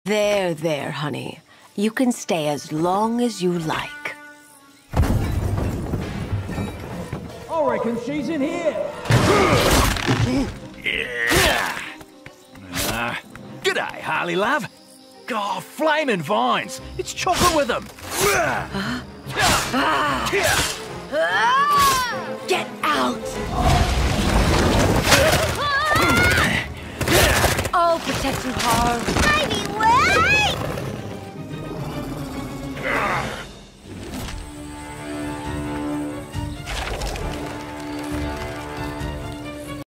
There, honey. You can stay as long as you like. I reckon she's in here. G'day, Harley love. Oh, flaming vines. It's chocolate with them. Get out! I'll protect you, Har. Ivy